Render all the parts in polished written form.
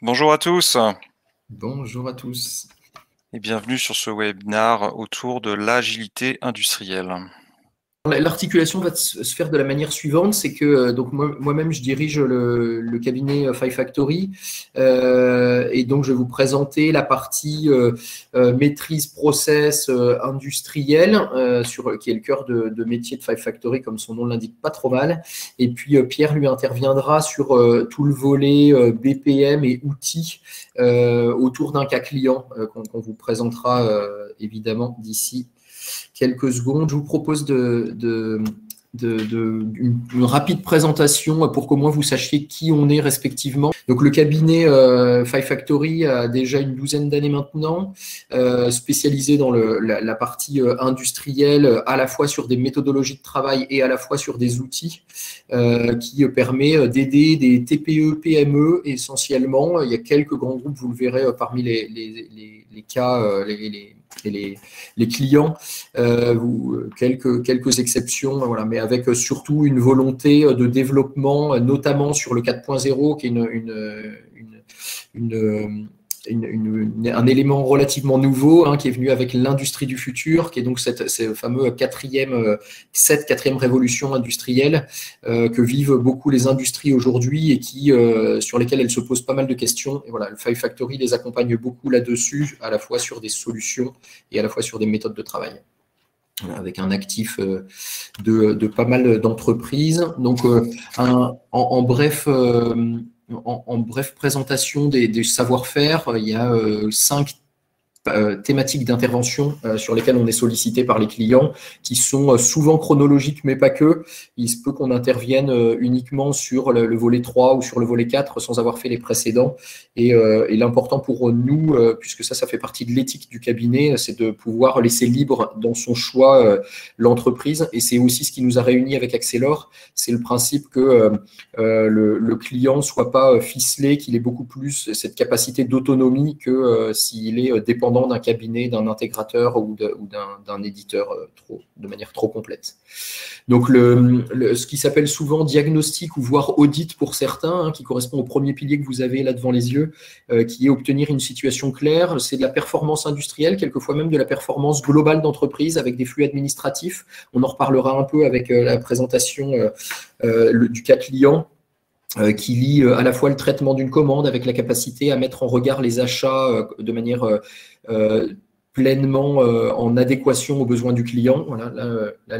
Bonjour à tous Bonjour à tous. et bienvenue sur ce webinaire autour de l'agilité industrielle. L'articulation va se faire de la manière suivante, c'est que donc moi-même je dirige le cabinet Five Factory et donc je vais vous présenter la partie maîtrise process industrielle qui est le cœur de métier de Five Factory comme son nom l'indique pas trop mal. Et puis Pierre lui interviendra sur tout le volet BPM et outils autour d'un cas client qu'on vous présentera évidemment d'ici quelques secondes. Je vous propose une rapide présentation pour qu'au moins vous sachiez qui on est respectivement. Donc le cabinet Five Factory a déjà une douzaine d'années maintenant, spécialisé dans la partie industrielle, à la fois sur des méthodologies de travail et à la fois sur des outils qui permet d'aider des TPE, PME essentiellement. Il y a quelques grands groupes, vous le verrez parmi les cas, les clients, quelques exceptions, voilà, mais avec surtout une volonté de développement, notamment sur le 4.0, qui est un élément relativement nouveau qui est venu avec l'industrie du futur, qui est donc ce fameux quatrième révolution industrielle que vivent beaucoup les industries aujourd'hui et sur lesquelles elles se posent pas mal de questions. Et voilà, le Five Factory les accompagne beaucoup là-dessus, à la fois sur des solutions et à la fois sur des méthodes de travail, avec un actif de pas mal d'entreprises. Donc, en bref présentation des savoir-faire, il y a 5 thématiques d'intervention sur lesquelles on est sollicité par les clients, qui sont souvent chronologiques, mais pas que. Il se peut qu'on intervienne uniquement sur le volet 3 ou sur le volet 4 sans avoir fait les précédents. Et l'important pour nous, puisque ça fait partie de l'éthique du cabinet, c'est de pouvoir laisser libre dans son choix l'entreprise. Et c'est aussi ce qui nous a réunis avec Accelor. C'est le principe que le client ne soit pas ficelé, qu'il ait beaucoup plus cette capacité d'autonomie que s'il est dépendant d'un cabinet, d'un intégrateur ou d'un éditeur de manière trop complète. Donc, ce qui s'appelle souvent diagnostic ou voire audit pour certains, qui correspond au premier pilier que vous avez là devant les yeux, qui est obtenir une situation claire, c'est de la performance industrielle, quelquefois même de la performance globale d'entreprise avec des flux administratifs. On en reparlera un peu avec la présentation du cas client, qui lie à la fois le traitement d'une commande avec la capacité à mettre en regard les achats de manière pleinement en adéquation aux besoins du client. Voilà, là,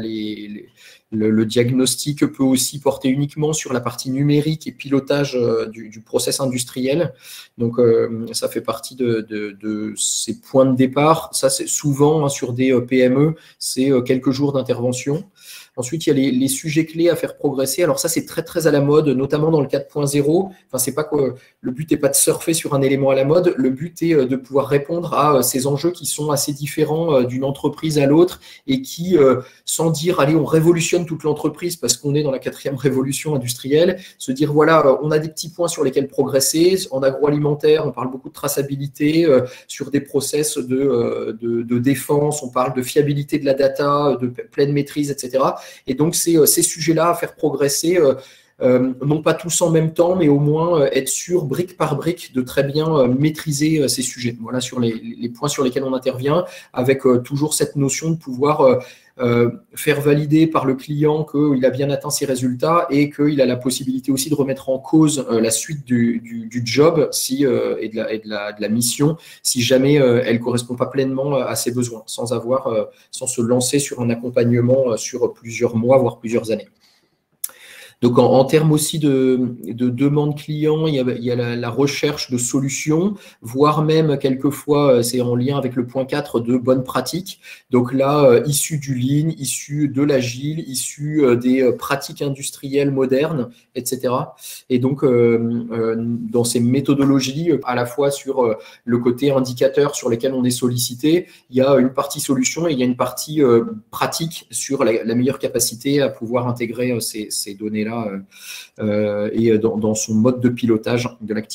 le diagnostic peut aussi porter uniquement sur la partie numérique et pilotage du process industriel. Donc, ça fait partie de ces points de départ. Ça, c'est souvent sur des PME, c'est quelques jours d'intervention. Ensuite, il y a les sujets clés à faire progresser. Alors ça, c'est très, très à la mode, notamment dans le 4.0. Enfin, c'est pas que le but n'est pas de surfer sur un élément à la mode. Le but est de pouvoir répondre à ces enjeux qui sont assez différents d'une entreprise à l'autre et qui, sans dire, allez, on révolutionne toute l'entreprise parce qu'on est dans la 4e révolution industrielle, se dire, voilà, on a des petits points sur lesquels progresser. En agroalimentaire, on parle beaucoup de traçabilité, sur des process de défense, on parle de fiabilité de la data, de pleine maîtrise, etc. Et donc, c'est ces sujets-là à faire progresser, non pas tous en même temps, mais au moins être sûr, brique par brique, de très bien maîtriser ces sujets. Voilà sur les points sur lesquels on intervient, avec toujours cette notion de pouvoir faire valider par le client qu'il a bien atteint ses résultats et qu'il a la possibilité aussi de remettre en cause la suite du job et de la mission si jamais elle ne correspond pas pleinement à ses besoins, sans se lancer sur un accompagnement sur plusieurs mois, voire plusieurs années. Donc, en termes aussi de demande client, il y a la recherche de solutions, voire même quelquefois, c'est en lien avec le point 4 de bonnes pratiques. Donc là, issu du Lean, issu de l'Agile, issu des pratiques industrielles modernes, etc. Et donc, dans ces méthodologies, à la fois sur le côté indicateur sur lesquels on est sollicité, il y a une partie solution et il y a une partie pratique sur la meilleure capacité à pouvoir intégrer ces données-là et dans son mode de pilotage de l'activité.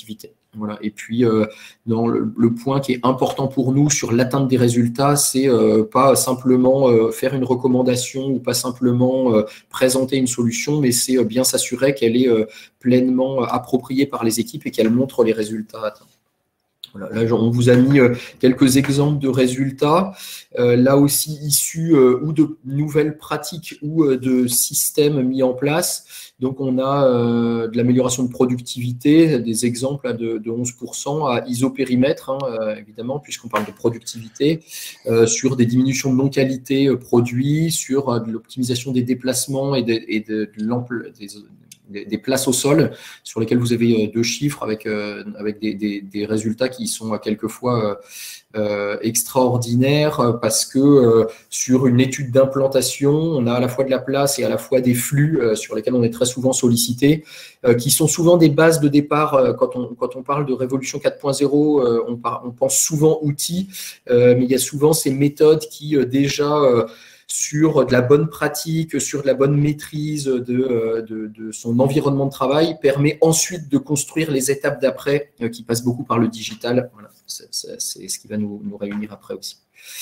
Voilà. Et puis, dans le point qui est important pour nous sur l'atteinte des résultats, c'est pas simplement faire une recommandation ou pas simplement présenter une solution, mais c'est bien s'assurer qu'elle est pleinement appropriée par les équipes et qu'elle montre les résultats atteints. Voilà, là, on vous a mis quelques exemples de résultats, là aussi issus ou de nouvelles pratiques ou de systèmes mis en place. Donc, on a de l'amélioration de productivité, des exemples de 11% à isopérimètre, évidemment, puisqu'on parle de productivité, sur des diminutions de non-qualité produits, sur de l'optimisation des déplacements et des places au sol sur lesquelles vous avez deux chiffres avec des résultats qui sont quelquefois extraordinaires parce que sur une étude d'implantation, on a à la fois de la place et à la fois des flux sur lesquels on est très souvent sollicité, qui sont souvent des bases de départ. Quand on parle de révolution 4.0, on pense souvent outils, mais il y a souvent ces méthodes qui déjà sur de la bonne pratique, sur de la bonne maîtrise de son environnement de travail, permet ensuite de construire les étapes d'après qui passent beaucoup par le digital. Voilà, c'est ce qui va nous réunir après aussi.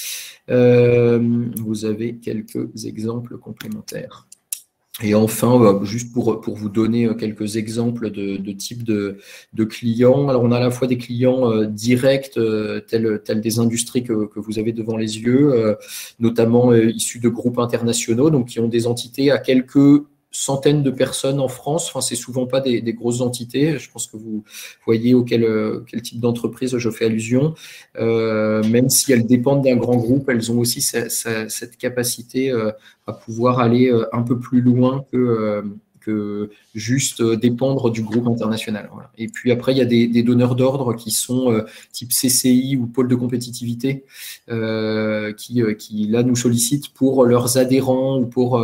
Vous avez quelques exemples complémentaires. Et enfin, juste pour vous donner quelques exemples de types de clients. Alors, on a à la fois des clients directs, tels des industries que vous avez devant les yeux, notamment issus de groupes internationaux, donc qui ont des entités à quelques centaines de personnes en France. Enfin, c'est souvent pas des grosses entités. Je pense que vous voyez quel type d'entreprise je fais allusion. Même si elles dépendent d'un grand groupe, elles ont aussi cette capacité à pouvoir aller un peu plus loin que juste dépendre du groupe international. Voilà. Et puis après, il y a des donneurs d'ordre qui sont type CCI ou pôle de compétitivité qui là nous sollicitent pour leurs adhérents ou pour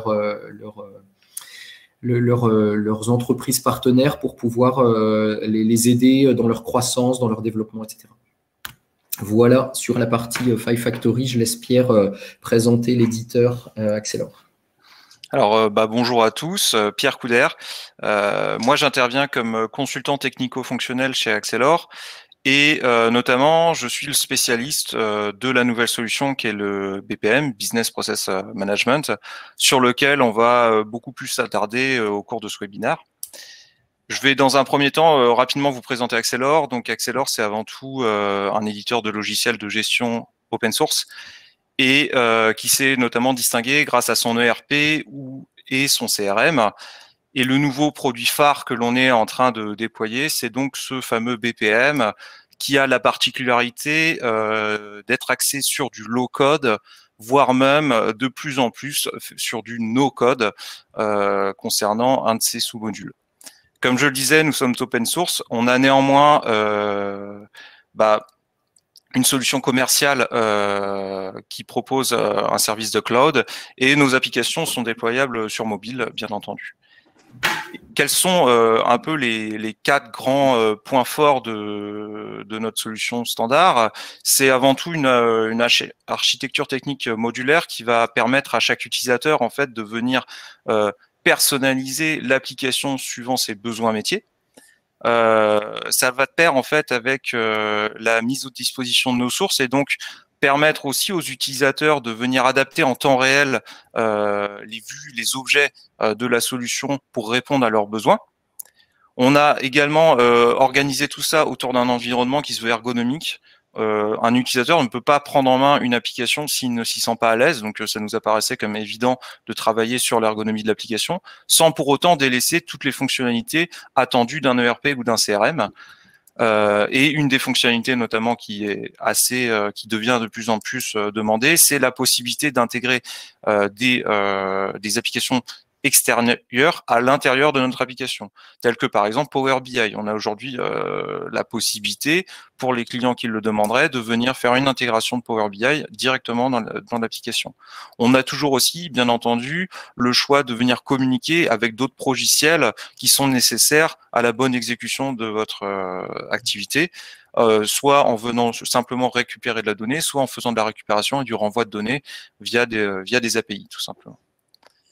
leurs entreprises partenaires pour pouvoir les aider dans leur croissance, dans leur développement, etc. Voilà sur la partie Five Factory. Je laisse Pierre présenter l'éditeur Accelor. Alors, bonjour à tous, Pierre Couder. Moi, j'interviens comme consultant technico-fonctionnel chez Accelor. Et notamment, je suis le spécialiste de la nouvelle solution qui est le BPM, Business Process Management, sur lequel on va beaucoup plus s'attarder au cours de ce webinaire. Je vais dans un premier temps rapidement vous présenter Accelor. Donc Accelor, c'est avant tout un éditeur de logiciels de gestion open source et qui s'est notamment distingué grâce à son ERP et son CRM. Et le nouveau produit phare que l'on est en train de déployer, c'est donc ce fameux BPM qui a la particularité d'être axé sur du low-code, voire même de plus en plus sur du no-code concernant un de ses sous-modules. Comme je le disais, nous sommes open source. On a néanmoins une solution commerciale qui propose un service de cloud et nos applications sont déployables sur mobile, bien entendu. Quels sont un peu les quatre grands points forts de notre solution standard? C'est avant tout une architecture technique modulaire qui va permettre à chaque utilisateur en fait de venir personnaliser l'application suivant ses besoins métiers. Ça va de pair en fait avec la mise à disposition de nos sources et donc permettre aussi aux utilisateurs de venir adapter en temps réel les vues, les objets de la solution pour répondre à leurs besoins. On a également organisé tout ça autour d'un environnement qui se veut ergonomique. Un utilisateur ne peut pas prendre en main une application s'il ne s'y sent pas à l'aise, donc ça nous apparaissait comme évident de travailler sur l'ergonomie de l'application, sans pour autant délaisser toutes les fonctionnalités attendues d'un ERP ou d'un CRM. Et une des fonctionnalités notamment qui est qui devient de plus en plus demandée, c'est la possibilité d'intégrer des applications extérieures à l'intérieur de notre application, telles que par exemple Power BI. On a aujourd'hui la possibilité, pour les clients qui le demanderaient, de venir faire une intégration de Power BI directement dans l'application. On a toujours aussi, bien entendu, le choix de venir communiquer avec d'autres logiciels qui sont nécessaires à la bonne exécution de votre activité, soit en venant simplement récupérer de la donnée, soit en faisant de la récupération et du renvoi de données via des API, tout simplement.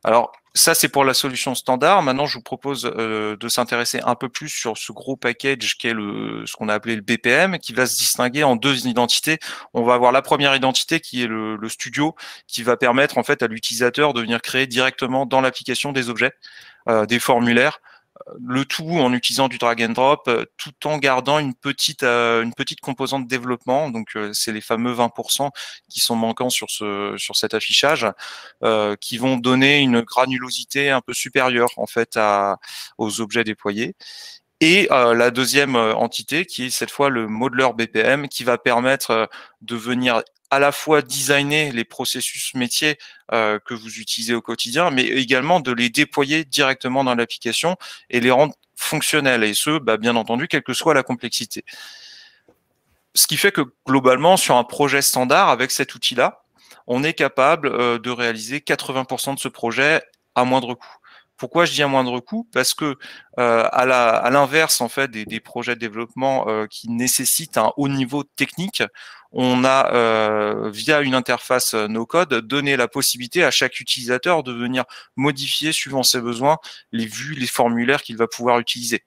Alors, ça, c'est pour la solution standard. Maintenant, je vous propose de s'intéresser un peu plus sur ce gros package qui est ce qu'on a appelé le BPM, qui va se distinguer en deux identités. On va avoir la première identité qui est le studio, qui va permettre en fait à l'utilisateur de venir créer directement dans l'application des objets, des formulaires, le tout en utilisant du drag and drop, tout en gardant une petite composante de développement. Donc, c'est les fameux 20% qui sont manquants sur cet affichage, qui vont donner une granulosité un peu supérieure en fait aux objets déployés. Et la deuxième entité, qui est cette fois le modeler BPM, qui va permettre de venir à la fois designer les processus métiers que vous utilisez au quotidien, mais également de les déployer directement dans l'application et les rendre fonctionnels, et ce, bien entendu, quelle que soit la complexité. Ce qui fait que globalement, sur un projet standard, avec cet outil-là, on est capable de réaliser 80% de ce projet à moindre coût. Pourquoi je dis à moindre coût? Parce que à l'inverse en fait des projets de développement qui nécessitent un haut niveau technique, on a via une interface no-code donné la possibilité à chaque utilisateur de venir modifier suivant ses besoins les vues, les formulaires qu'il va pouvoir utiliser.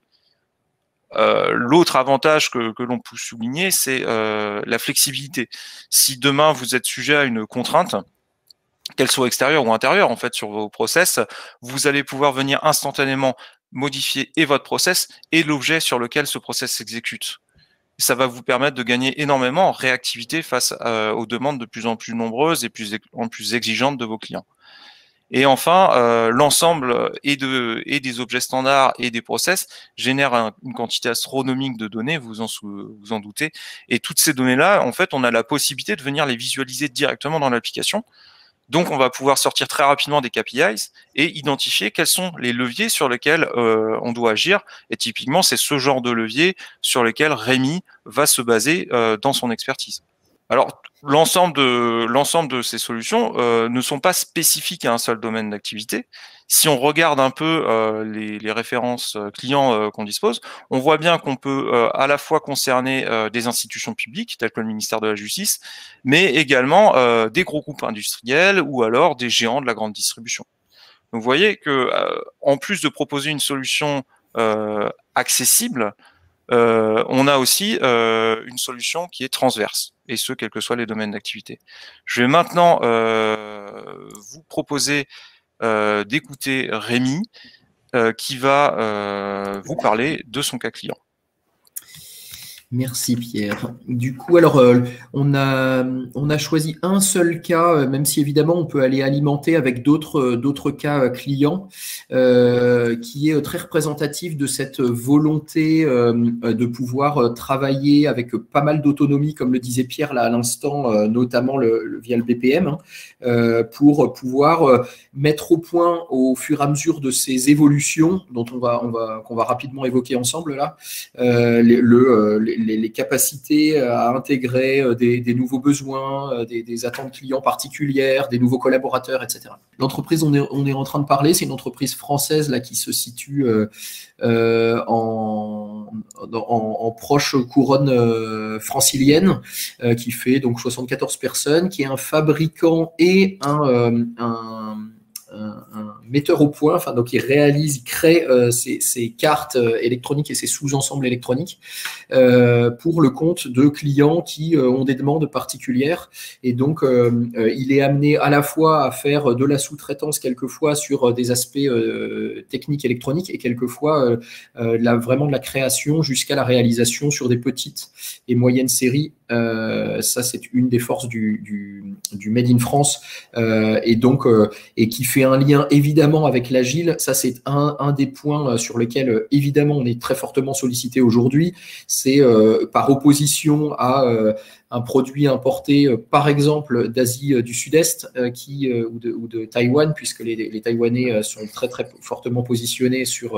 L'autre avantage que l'on peut souligner, c'est la flexibilité. Si demain vous êtes sujet à une contrainte, qu'elle soit extérieure ou intérieure en fait sur vos process, vous allez pouvoir venir instantanément modifier et votre process et l'objet sur lequel ce process s'exécute. Ça va vous permettre de gagner énormément en réactivité face aux demandes de plus en plus nombreuses et plus exigeantes de vos clients. Et enfin, l'ensemble et des objets standards et des process génère une quantité astronomique de données, vous en doutez. Et toutes ces données-là, en fait, on a la possibilité de venir les visualiser directement dans l'application. Donc, on va pouvoir sortir très rapidement des KPIs et identifier quels sont les leviers sur lesquels on doit agir. Et typiquement, c'est ce genre de levier sur lesquels Rémi va se baser dans son expertise. Alors, l'ensemble de ces solutions ne sont pas spécifiques à un seul domaine d'activité. Si on regarde un peu les références clients qu'on dispose, on voit bien qu'on peut à la fois concerner des institutions publiques, telles que le ministère de la Justice, mais également des gros groupes industriels ou alors des géants de la grande distribution. Donc, vous voyez que en plus de proposer une solution accessible, on a aussi une solution qui est transverse, et ce, quels que soient les domaines d'activité. Je vais maintenant vous proposer d'écouter Rémi, qui va vous parler de son cas client. Merci Pierre. Du coup, alors on a choisi un seul cas, même si évidemment on peut aller alimenter avec d'autres cas clients, qui est très représentatif de cette volonté de pouvoir travailler avec pas mal d'autonomie, comme le disait Pierre là à l'instant, notamment via le BPM, pour pouvoir mettre au point au fur et à mesure de ces évolutions dont qu'on va rapidement évoquer ensemble là, les capacités à intégrer des nouveaux besoins, des attentes clients particulières, des nouveaux collaborateurs, etc. L'entreprise on est en train de parler, c'est une entreprise française là qui se situe en proche couronne francilienne, qui fait donc 74 personnes, qui est un fabricant et un metteur au point, enfin donc il crée ces cartes électroniques et ces sous-ensembles électroniques pour le compte de clients qui ont des demandes particulières, et donc il est amené à la fois à faire de la sous-traitance quelquefois sur des aspects techniques électroniques et quelquefois vraiment de la création jusqu'à la réalisation sur des petites et moyennes séries. Ça c'est une des forces du Made in France, et donc et qui fait un lien évidemment avec l'agile. Ça c'est un des points sur lesquels évidemment on est très fortement sollicité aujourd'hui. C'est par opposition à un produit importé par exemple d'Asie du Sud-Est ou de Taïwan, puisque les Taïwanais sont très très fortement positionnés sur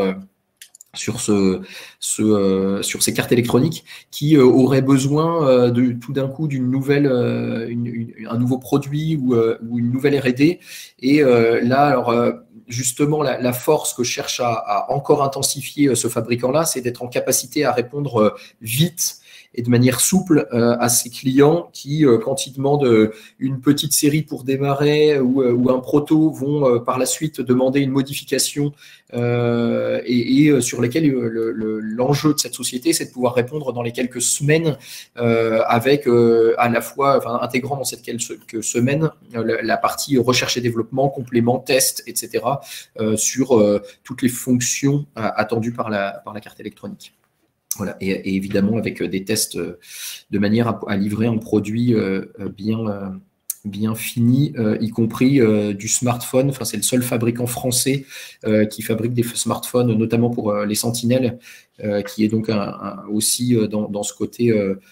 ces cartes électroniques, qui auraient besoin tout d'un coup d'un nouveau produit ou une nouvelle R&D. Et là, alors justement, la force que cherche à encore intensifier ce fabricant-là, c'est d'être en capacité à répondre vite et de manière souple à ses clients qui, quand ils demandent une petite série pour démarrer ou un proto, vont par la suite demander une modification et sur lesquels l'enjeu de cette société, c'est de pouvoir répondre dans les quelques semaines avec à la fois, enfin, intégrant dans cette quelques semaines la partie recherche et développement, complément, test, etc. Sur toutes les fonctions attendues par la carte électronique. Voilà, et évidemment avec des tests de manière à livrer un produit bien fini, y compris du smartphone. Enfin, c'est le seul fabricant français qui fabrique des smartphones, notamment pour les Sentinelles, qui est donc aussi dans ce côté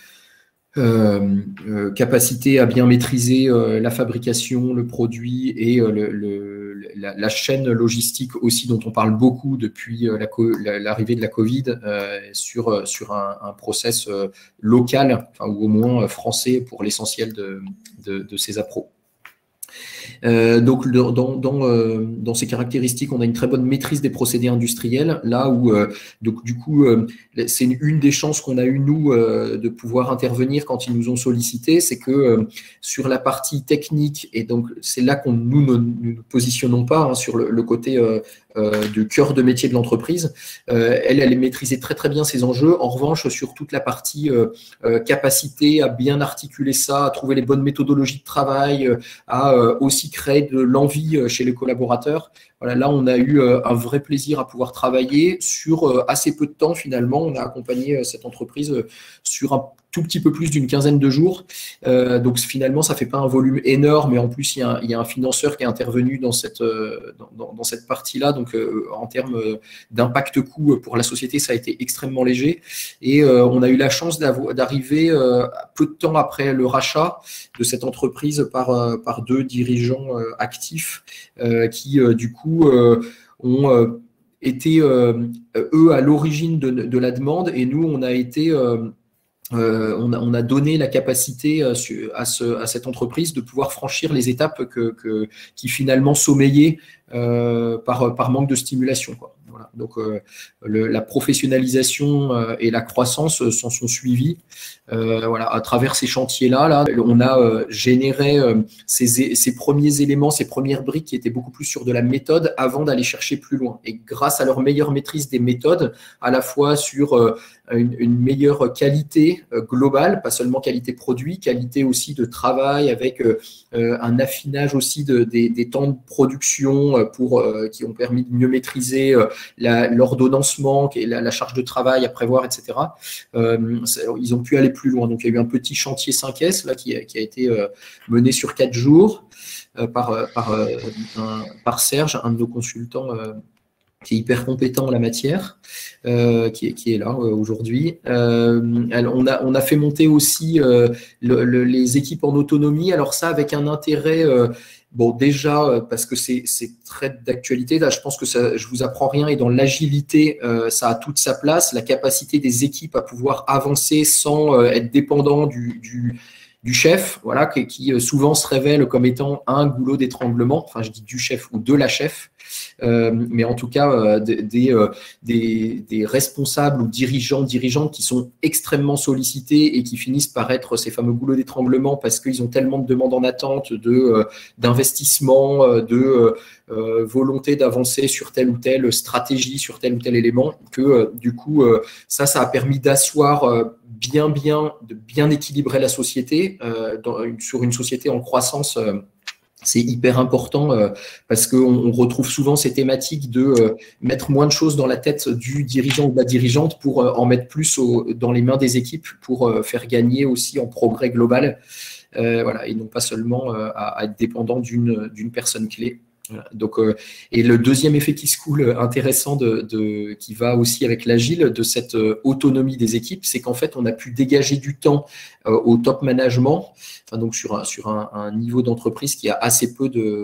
capacité à bien maîtriser la fabrication, le produit et la chaîne logistique aussi, dont on parle beaucoup depuis l'arrivée de la Covid, sur un process local, enfin, ou au moins français pour l'essentiel de ces appros. Donc, dans ces caractéristiques, on a une très bonne maîtrise des procédés industriels, là où, donc, du coup, c'est une des chances qu'on a eu, nous, de pouvoir intervenir quand ils nous ont sollicité, c'est que sur la partie technique, et donc c'est là qu'on nous ne positionnons pas, hein, sur le côté du cœur de métier de l'entreprise, elle maîtrisait très très bien ces enjeux. En revanche, sur toute la partie capacité à bien articuler ça, à trouver les bonnes méthodologies de travail, à aussi créer de l'envie chez les collaborateurs. Voilà, là, on a eu un vrai plaisir à pouvoir travailler sur assez peu de temps finalement. On a accompagné cette entreprise sur un tout petit peu plus d'une quinzaine de jours. Donc finalement, ça ne fait pas un volume énorme, mais en plus, il y a un financeur qui est intervenu dans cette partie-là. Donc en termes d'impact coût pour la société, ça a été extrêmement léger. Et on a eu la chance d'arriver peu de temps après le rachat de cette entreprise par deux dirigeants actifs qui, du coup, ont été, eux, à l'origine de la demande. Et nous, on a été... on a donné la capacité à cette entreprise de pouvoir franchir les étapes qui finalement sommeillaient par manque de stimulation, quoi. Voilà. Donc la professionnalisation et la croissance s'en sont suivies. Voilà, à travers ces chantiers-là, on a généré ces premiers éléments, ces premières briques qui étaient beaucoup plus sur de la méthode avant d'aller chercher plus loin. Et grâce à leur meilleure maîtrise des méthodes, à la fois sur une meilleure qualité globale, pas seulement qualité produit, qualité aussi de travail avec un affinage aussi des temps de production qui ont permis de mieux maîtriser l'ordonnancement, la charge de travail à prévoir, etc. Ils ont pu aller plus loin. Donc, il y a eu un petit chantier 5S là, qui a été mené sur 4 jours par Serge, un de nos consultants qui est hyper compétent en la matière, qui est là aujourd'hui. On a fait monter aussi les équipes en autonomie. Alors ça, avec un intérêt... Bon, déjà, parce que c'est très d'actualité, là, je pense que je vous apprends rien, et dans l'agilité, ça a toute sa place, la capacité des équipes à pouvoir avancer sans être dépendant du chef, voilà, qui souvent se révèle comme étant un goulot d'étranglement, enfin je dis du chef ou de la chef, mais en tout cas des responsables ou dirigeantes qui sont extrêmement sollicités et qui finissent par être ces fameux goulots d'étranglement parce qu'ils ont tellement de demandes en attente d'investissement, de volonté d'avancer sur telle ou telle stratégie, sur tel ou tel élément, que du coup ça a permis d'asseoir de bien équilibrer la société sur une société en croissance. C'est hyper important parce qu'on retrouve souvent ces thématiques de mettre moins de choses dans la tête du dirigeant ou de la dirigeante pour en mettre plus dans les mains des équipes pour faire gagner aussi en progrès global, voilà, et non pas seulement à être dépendant d'une personne clé. Voilà. Donc, et le deuxième effet qui se coule intéressant qui va aussi avec l'agile de cette autonomie des équipes, c'est qu'en fait on a pu dégager du temps au top management, enfin donc sur un niveau d'entreprise qui a assez peu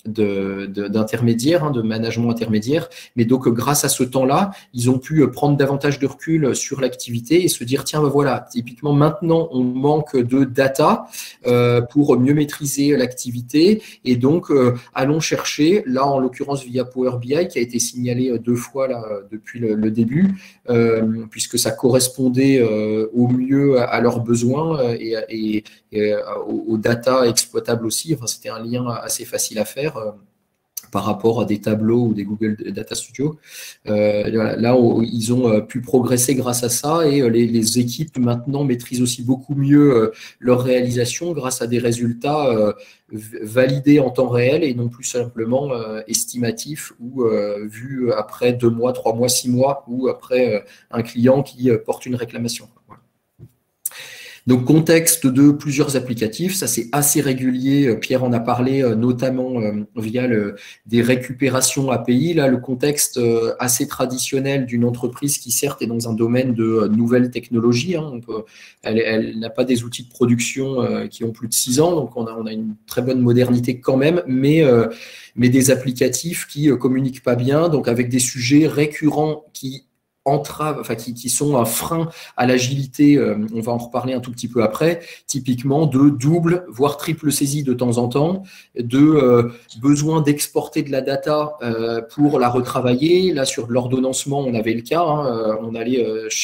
d'intermédiaire, de management intermédiaire. Mais donc, grâce à ce temps-là, ils ont pu prendre davantage de recul sur l'activité et se dire, tiens, ben voilà, typiquement, maintenant, on manque de data pour mieux maîtriser l'activité. Et donc, allons chercher, là, en l'occurrence, via Power BI, qui a été signalé 2 fois là, depuis le début, puisque ça correspondait au mieux à leurs besoins et aux data exploitables aussi. Enfin, c'était un lien assez facile à faire par rapport à des tableaux ou des Google Data Studio. Là, ils ont pu progresser grâce à ça et les équipes maintenant maîtrisent aussi beaucoup mieux leur réalisation grâce à des résultats validés en temps réel et non plus simplement estimatifs ou vus après 2 mois, 3 mois, 6 mois ou après un client qui porte une réclamation. Voilà. Donc, contexte de plusieurs applicatifs, ça c'est assez régulier, Pierre en a parlé, notamment via des récupérations API. Là, le contexte assez traditionnel d'une entreprise qui certes est dans un domaine de nouvelles technologies. Hein, elle n'a pas des outils de production qui ont plus de 6 ans, donc on a une très bonne modernité quand même, mais des applicatifs qui communiquent pas bien, donc avec des sujets récurrents qui sont un frein à l'agilité, on va en reparler un tout petit peu après, typiquement de double, voire triple saisie de temps en temps, de besoin d'exporter de la data pour la retravailler. Là, sur l'ordonnancement, on avait le cas, hein, on allait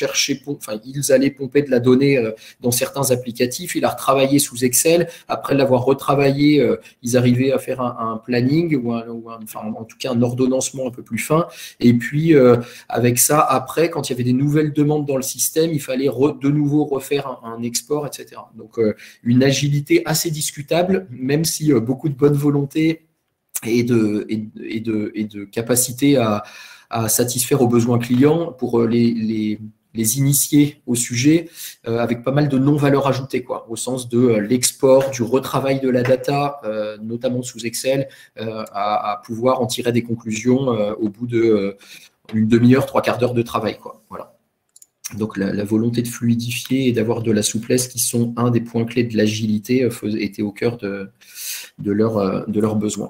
ils allaient pomper de la donnée dans certains applicatifs, ils la retravailler sous Excel, après l'avoir retravaillé, ils arrivaient à faire un planning, en tout cas un ordonnancement un peu plus fin, et puis avec ça, après, quand il y avait des nouvelles demandes dans le système, il fallait de nouveau refaire un export, etc. Donc, une agilité assez discutable, même si beaucoup de bonne volonté et de capacité à satisfaire aux besoins clients pour les initier au sujet avec pas mal de non-valeur ajoutée, quoi, au sens de l'export, du retravail de la data, notamment sous Excel, à pouvoir en tirer des conclusions au bout de une demi-heure, 3/4 d'heure de travail, quoi. Voilà. Donc, la volonté de fluidifier et d'avoir de la souplesse qui sont un des points clés de l'agilité était au cœur de leurs besoins.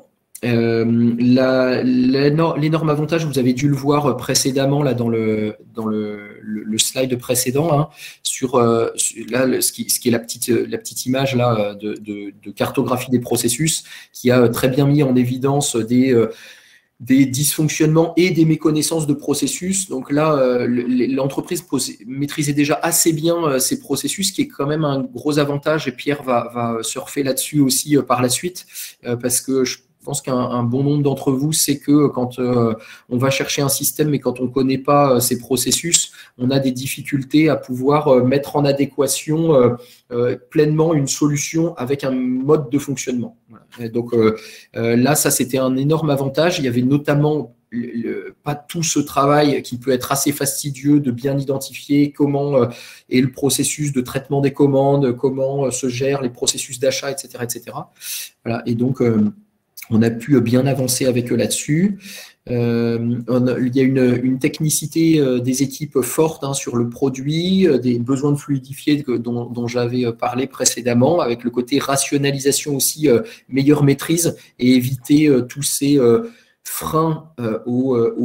L'énorme avantage, vous avez dû le voir précédemment là dans le slide précédent, hein, sur là, ce qui est la petite image là de cartographie des processus qui a très bien mis en évidence des dysfonctionnements et des méconnaissances de processus. Donc là, l'entreprise maîtrisait déjà assez bien ces processus, qui est quand même un gros avantage, et Pierre va surfer là-dessus aussi par la suite, parce que je pense qu'un bon nombre d'entre vous sait que quand on va chercher un système, mais quand on ne connaît pas ses processus, on a des difficultés à pouvoir mettre en adéquation pleinement une solution avec un mode de fonctionnement. Voilà. Donc là, ça, c'était un énorme avantage. Il y avait notamment pas tout ce travail qui peut être assez fastidieux de bien identifier comment est le processus de traitement des commandes, comment se gèrent les processus d'achat, etc., etc. Voilà. Et donc, on a pu bien avancer avec eux là-dessus. Il y a une technicité des équipes forte, hein, sur le produit, des besoins de fluidifier dont j'avais parlé précédemment, avec le côté rationalisation aussi, meilleure maîtrise et éviter tous ces frein au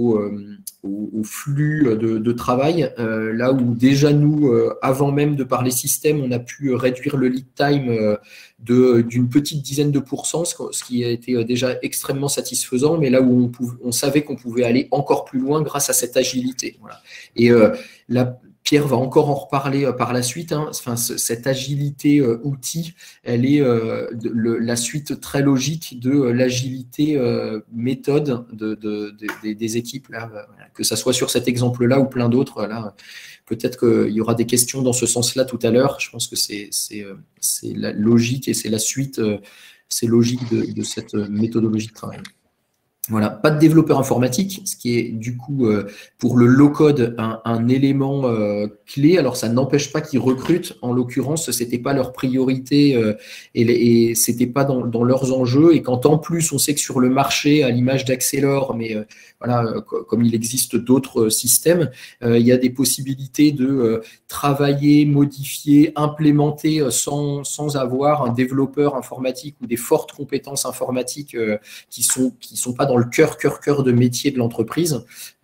flux de travail, là où déjà nous, avant même de parler système, on a pu réduire le lead time d'une petite dizaine de pourcents, ce qui a été déjà extrêmement satisfaisant, mais là où on savait qu'on pouvait aller encore plus loin grâce à cette agilité. Voilà. Et là, Pierre va encore en reparler par la suite, hein. Enfin, cette agilité outil, elle est la suite très logique de l'agilité méthode des équipes, là, que ce soit sur cet exemple-là ou plein d'autres. Là, peut-être qu'il y aura des questions dans ce sens-là tout à l'heure. Je pense que c'est la logique et c'est la suite, c'est logique de cette méthodologie de travail. Voilà, pas de développeur informatique, ce qui est du coup pour le low-code un élément clé. Alors ça n'empêche pas qu'ils recrutent. En l'occurrence, c'était pas leur priorité et c'était pas dans leurs enjeux. Et quand en plus on sait que sur le marché, à l'image d'Accelor, mais voilà, comme il existe d'autres systèmes, il y a des possibilités de travailler, modifier, implémenter sans avoir un développeur informatique ou des fortes compétences informatiques qui sont pas dans le cœur de métier de l'entreprise.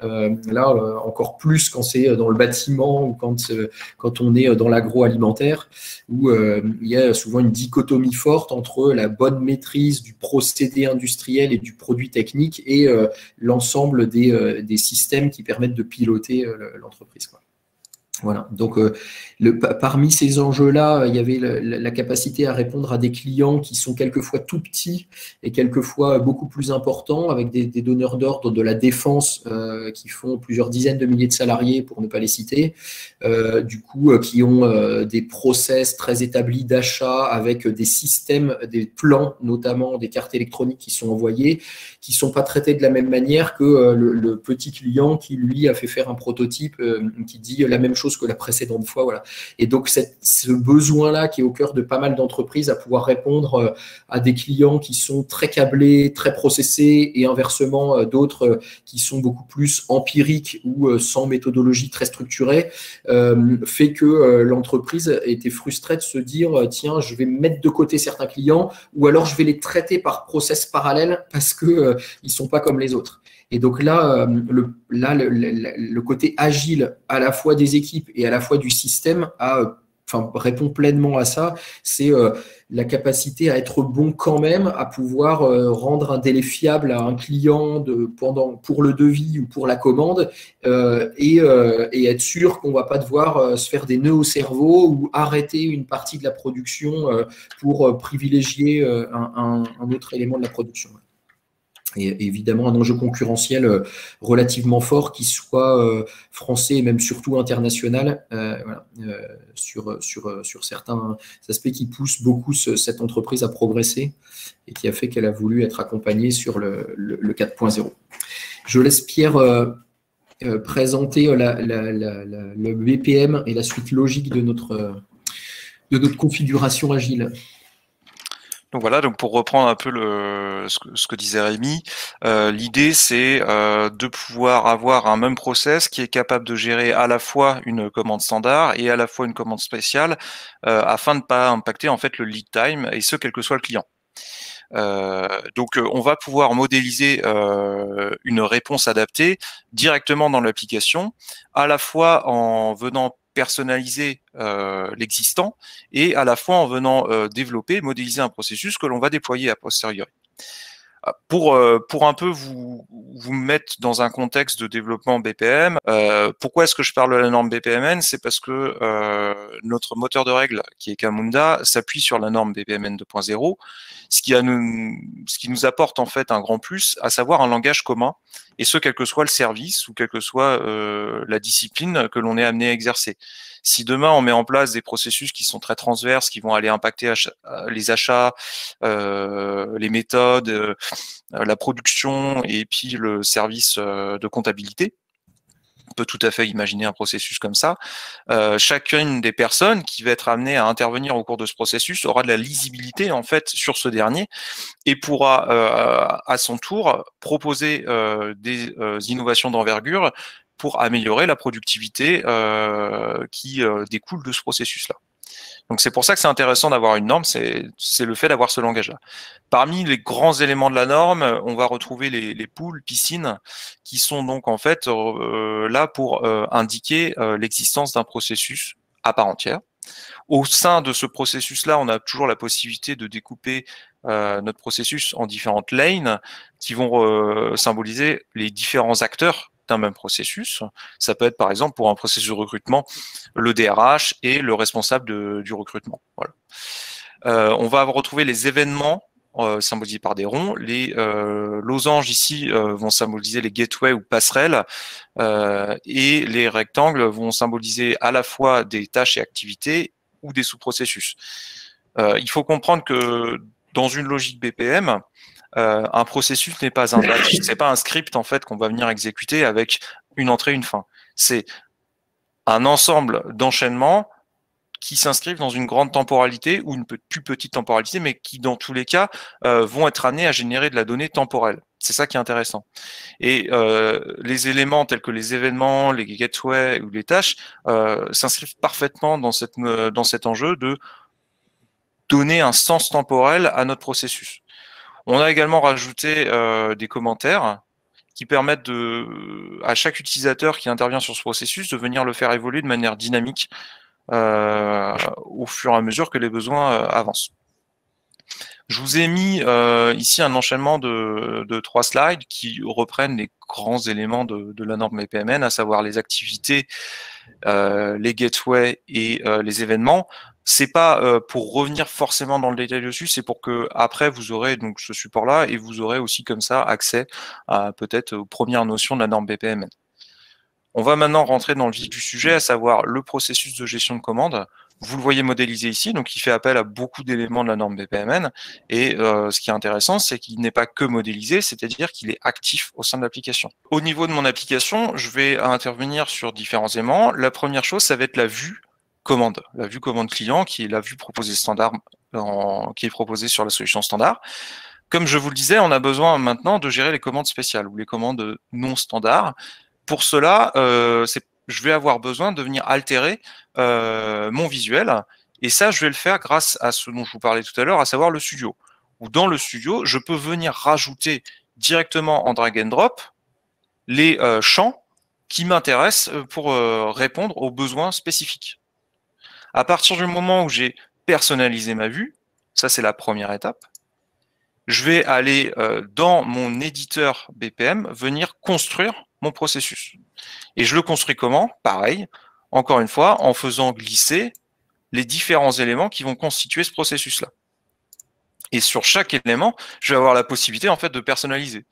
Encore plus quand c'est dans le bâtiment ou quand on est dans l'agroalimentaire, où il y a souvent une dichotomie forte entre la bonne maîtrise du procédé industriel et du produit technique et l'ensemble des systèmes qui permettent de piloter l'entreprise, quoi. Voilà. Donc, parmi ces enjeux-là, il y avait la capacité à répondre à des clients qui sont quelquefois tout petits et quelquefois beaucoup plus importants, avec des donneurs d'ordre de la défense qui font plusieurs dizaines de milliers de salariés, pour ne pas les citer, qui ont des process très établis d'achat avec des systèmes, des plans, notamment des cartes électroniques qui sont envoyées, qui ne sont pas traités de la même manière que le petit client qui, lui, a fait faire un prototype qui dit la même chose que la précédente fois. Voilà. Et donc, ce besoin-là qui est au cœur de pas mal d'entreprises à pouvoir répondre à des clients qui sont très câblés, très processés et inversement d'autres qui sont beaucoup plus empiriques ou sans méthodologie très structurée, fait que l'entreprise était frustrée de se dire tiens, je vais mettre de côté certains clients ou alors je vais les traiter par process parallèle parce que ils sont pas comme les autres. Et donc là, le côté agile à la fois des équipes et à la fois du système répond pleinement à ça. C'est la capacité à être bon quand même, à pouvoir rendre un délai fiable à un client pour le devis ou pour la commande et être sûr qu'on ne va pas devoir se faire des nœuds au cerveau ou arrêter une partie de la production pour privilégier un autre élément de la production. Et évidemment, un enjeu concurrentiel relativement fort qui soit français et même surtout international sur certains aspects qui poussent beaucoup cette entreprise à progresser et qui a fait qu'elle a voulu être accompagnée sur le 4.0. Je laisse Pierre présenter le BPM et la suite logique de notre configuration agile. Donc voilà, donc pour reprendre un peu ce que disait Rémi, l'idée c'est de pouvoir avoir un même process qui est capable de gérer à la fois une commande standard et à la fois une commande spéciale afin de ne pas impacter en fait le lead time, et ce quel que soit le client. Donc on va pouvoir modéliser une réponse adaptée directement dans l'application, à la fois en venant personnaliser l'existant et à la fois en venant développer, modéliser un processus que l'on va déployer a posteriori. Pour un peu vous mettre dans un contexte de développement BPM, pourquoi est-ce que je parle de la norme BPMN? C'est parce que notre moteur de règles, qui est Camunda, s'appuie sur la norme BPMN 2.0, ce qui nous apporte en fait un grand plus, à savoir un langage commun, et ce, quel que soit le service ou quelle que soit la discipline que l'on est amené à exercer. Si demain on met en place des processus qui sont très transverses, qui vont aller impacter les achats, les méthodes, la production et puis le service de comptabilité, on peut tout à fait imaginer un processus comme ça. Chacune des personnes qui va être amenée à intervenir au cours de ce processus aura de la lisibilité en fait sur ce dernier et pourra à son tour proposer des innovations d'envergure pour améliorer la productivité qui découle de ce processus-là. Donc c'est pour ça que c'est intéressant d'avoir une norme, c'est le fait d'avoir ce langage-là. Parmi les grands éléments de la norme, on va retrouver les pools, piscines, qui sont donc en fait là pour indiquer l'existence d'un processus à part entière. Au sein de ce processus-là, on a toujours la possibilité de découper notre processus en différentes lanes qui vont symboliser les différents acteurs d'un même processus. Ça peut être par exemple pour un processus de recrutement, le DRH et le responsable du recrutement. Voilà. On va retrouver les événements symbolisés par des ronds. Les losanges ici vont symboliser les gateways ou passerelles et les rectangles vont symboliser à la fois des tâches et activités ou des sous-processus. Il faut comprendre que dans une logique BPM, un processus n'est pas un batch, c'est pas un script en fait qu'on va venir exécuter avec une entrée, une fin. C'est un ensemble d'enchaînements qui s'inscrivent dans une grande temporalité ou une plus petite temporalité, mais qui, dans tous les cas, vont être amenés à générer de la donnée temporelle. C'est ça qui est intéressant. Et les éléments tels que les événements, les gateways ou les tâches s'inscrivent parfaitement dans cet enjeu de donner un sens temporel à notre processus. On a également rajouté des commentaires qui permettent à chaque utilisateur qui intervient sur ce processus de venir le faire évoluer de manière dynamique au fur et à mesure que les besoins avancent. Je vous ai mis ici un enchaînement de 3 slides qui reprennent les grands éléments de la norme BPMN, à savoir les activités, les gateways et les événements. C'est pas pour revenir forcément dans le détail dessus, c'est pour que après vous aurez donc ce support-là et vous aurez aussi comme ça accès à peut-être aux premières notions de la norme BPMN. On va maintenant rentrer dans le vif du sujet, à savoir le processus de gestion de commande. Vous le voyez modélisé ici, donc il fait appel à beaucoup d'éléments de la norme BPMN. Et ce qui est intéressant, c'est qu'il n'est pas que modélisé, c'est-à-dire qu'il est actif au sein de l'application. Au niveau de mon application, je vais intervenir sur différents éléments. La première chose, ça va être la vue commande client, qui est la vue proposée standard, qui est proposée sur la solution standard. Comme je vous le disais, on a besoin maintenant de gérer les commandes spéciales ou les commandes non standards. Pour cela, je vais avoir besoin de venir altérer mon visuel. Et ça, je vais le faire grâce à ce dont je vous parlais tout à l'heure, à savoir le studio. Où dans le studio, je peux venir rajouter directement en drag and drop les champs qui m'intéressent pour répondre aux besoins spécifiques. À partir du moment où j'ai personnalisé ma vue, ça c'est la première étape, je vais aller dans mon éditeur BPM, venir construire mon processus. Et je le construis comment? Pareil, encore une fois, en faisant glisser les différents éléments qui vont constituer ce processus-là. Et sur chaque élément, je vais avoir la possibilité en fait de personnaliser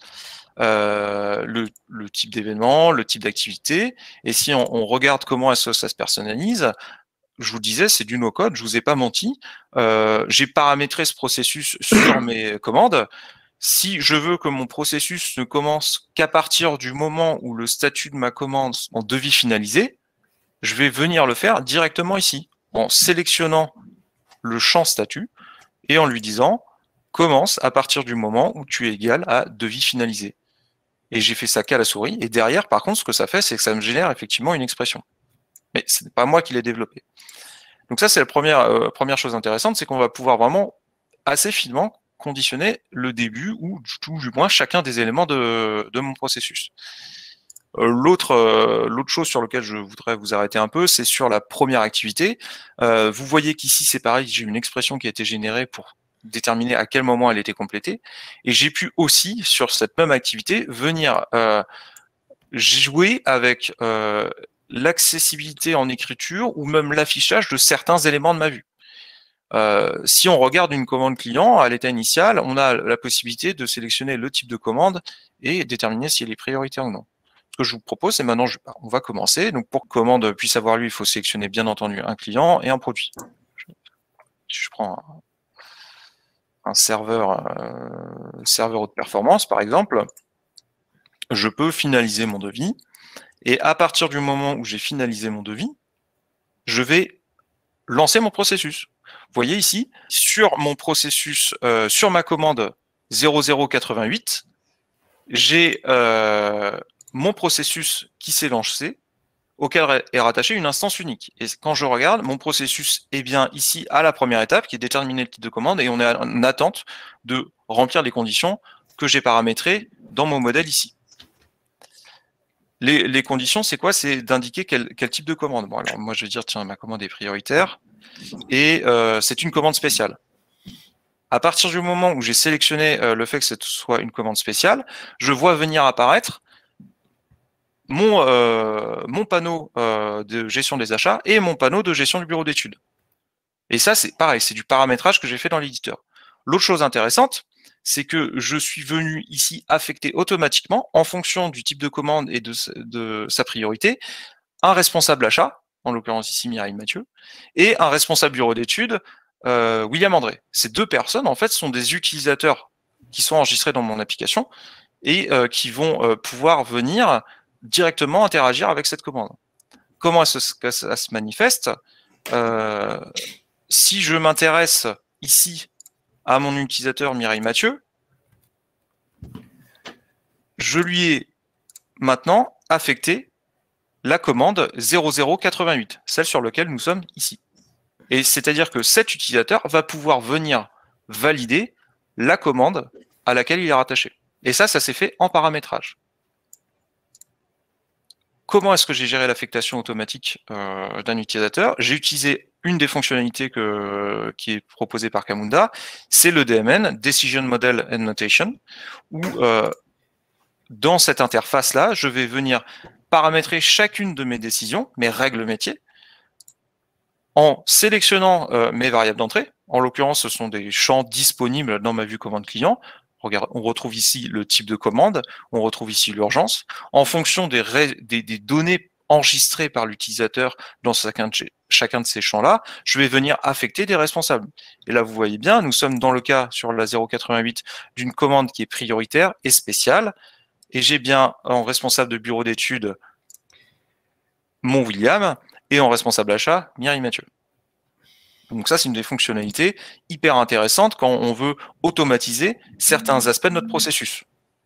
le type d'événement, le type d'activité. Et si on regarde comment ça se personnalise, je vous disais, c'est du no-code, je vous ai pas menti. J'ai paramétré ce processus sur mes commandes. Si je veux que mon processus ne commence qu'à partir du moment où le statut de ma commande en devis finalisé, je vais venir le faire directement ici, en sélectionnant le champ statut et en lui disant « Commence à partir du moment où tu es égal à devis finalisé ». Et j'ai fait ça qu'à la souris. Et derrière, par contre, ce que ça fait, c'est que ça me génère effectivement une expression. Mais ce n'est pas moi qui l'ai développé. Donc ça, c'est la première chose intéressante, c'est qu'on va pouvoir vraiment assez finement conditionner le début ou tout du moins chacun des éléments de mon processus. L'autre chose sur laquelle je voudrais vous arrêter un peu, c'est sur la première activité. Vous voyez qu'ici, c'est pareil, j'ai une expression qui a été générée pour déterminer à quel moment elle était complétée. Et j'ai pu aussi, sur cette même activité, venir jouer avec l'accessibilité en écriture ou même l'affichage de certains éléments de ma vue. Si on regarde une commande client à l'état initial, on a la possibilité de sélectionner le type de commande et déterminer si elle est prioritaire ou non. Ce que je vous propose, c'est maintenant, on va commencer. Donc, pour que la commande puisse avoir lieu, il faut sélectionner bien entendu un client et un produit. Je prends un serveur haute performance, par exemple. Je peux finaliser mon devis. Et à partir du moment où j'ai finalisé mon devis, je vais lancer mon processus. Vous voyez ici, sur mon processus, sur ma commande 0088, j'ai mon processus qui s'est lancé, auquel est rattaché une instance unique. Et quand je regarde, mon processus est bien ici à la première étape, qui est déterminer le type de commande, et on est en attente de remplir les conditions que j'ai paramétrées dans mon modèle ici. Les conditions, c'est quoi? C'est d'indiquer quel type de commande. Bon, alors moi, je vais dire, tiens, ma commande est prioritaire, et c'est une commande spéciale. À partir du moment où j'ai sélectionné le fait que ce soit une commande spéciale, je vois venir apparaître mon panneau de gestion des achats et mon panneau de gestion du bureau d'études. Et ça, c'est pareil, c'est du paramétrage que j'ai fait dans l'éditeur. L'autre chose intéressante, c'est que je suis venu ici affecter automatiquement, en fonction du type de commande et de sa priorité, un responsable achat, en l'occurrence ici Mireille Mathieu, et un responsable bureau d'études, William André. Ces deux personnes, en fait, sont des utilisateurs qui sont enregistrés dans mon application et qui vont pouvoir venir directement interagir avec cette commande. Comment est-ce que ça se manifeste? Si je m'intéresse ici à mon utilisateur Mireille Mathieu, je lui ai maintenant affecté la commande 0088, celle sur laquelle nous sommes ici. Et c'est-à-dire que cet utilisateur va pouvoir venir valider la commande à laquelle il est rattaché. Et ça s'est fait en paramétrage. Comment est-ce que j'ai géré l'affectation automatique d'un utilisateur? J'ai utilisé une des fonctionnalités qui est proposée par Camunda, c'est le DMN, Decision Model and Notation, où dans cette interface-là, je vais venir paramétrer chacune de mes décisions, mes règles métiers, en sélectionnant mes variables d'entrée. En l'occurrence, ce sont des champs disponibles dans ma vue commande client. Regarde, on retrouve ici le type de commande, on retrouve ici l'urgence. En fonction des données enregistrées par l'utilisateur dans chacun de ces champs-là, je vais venir affecter des responsables. Et là, vous voyez bien, nous sommes dans le cas sur la 088 d'une commande qui est prioritaire et spéciale. Et j'ai bien en responsable de bureau d'études mon William et en responsable achat Mireille Mathieu. Donc ça, c'est une des fonctionnalités hyper intéressantes quand on veut automatiser certains aspects de notre processus.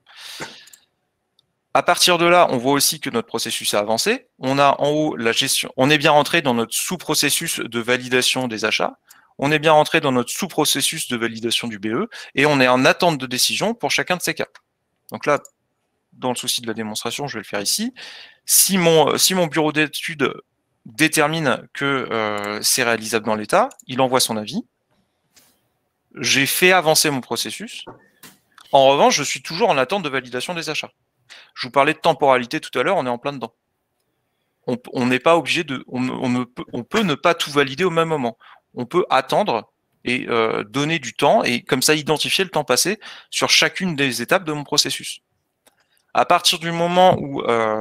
À partir de là, on voit aussi que notre processus a avancé. On a en haut la gestion. On est bien rentré dans notre sous-processus de validation des achats. On est bien rentré dans notre sous-processus de validation du BE et on est en attente de décision pour chacun de ces cas. Donc là, dans le souci de la démonstration, je vais le faire ici. Si mon bureau d'études détermine que c'est réalisable dans l'état, il envoie son avis. J'ai fait avancer mon processus. En revanche, je suis toujours en attente de validation des achats. Je vous parlais de temporalité tout à l'heure, on est en plein dedans. On n'est pas obligé de, on peut ne pas tout valider au même moment. On peut attendre et donner du temps et comme ça identifier le temps passé sur chacune des étapes de mon processus. À partir du moment où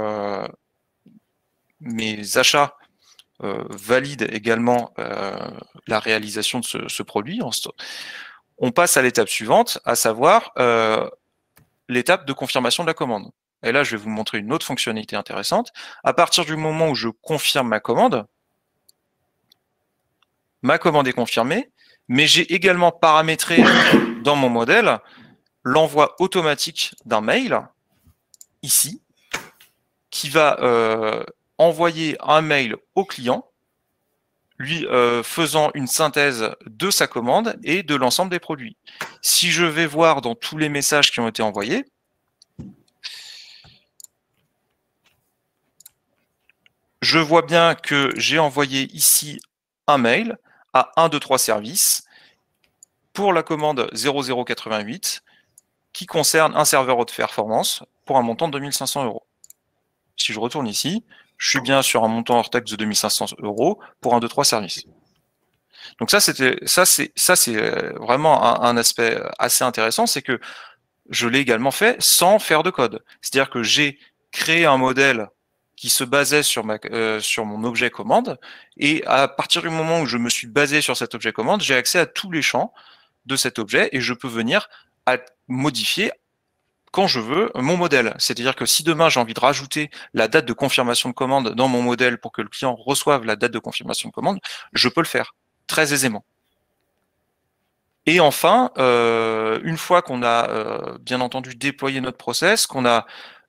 mes achats valident également la réalisation de ce produit, on passe à l'étape suivante, à savoir l'étape de confirmation de la commande. Et là, je vais vous montrer une autre fonctionnalité intéressante. À partir du moment où je confirme ma commande est confirmée, mais j'ai également paramétré dans mon modèle l'envoi automatique d'un mail, ici, qui va envoyer un mail au client, lui faisant une synthèse de sa commande et de l'ensemble des produits. Si je vais voir dans tous les messages qui ont été envoyés, je vois bien que j'ai envoyé ici un mail à 123 services pour la commande 0088 qui concerne un serveur haute performance pour un montant de 2500 €. Si je retourne ici, je suis bien sur un montant hors taxe de 2500 € pour 123 services. Donc ça c'est vraiment un aspect assez intéressant, c'est que je l'ai également fait sans faire de code. C'est-à-dire que j'ai créé un modèle qui se basait sur mon objet commande, et à partir du moment où je me suis basé sur cet objet commande, j'ai accès à tous les champs de cet objet et je peux venir à modifier quand je veux mon modèle. C'est-à-dire que si demain j'ai envie de rajouter la date de confirmation de commande dans mon modèle pour que le client reçoive la date de confirmation de commande, je peux le faire très aisément. Et enfin, une fois qu'on a bien entendu déployé notre process, qu'on a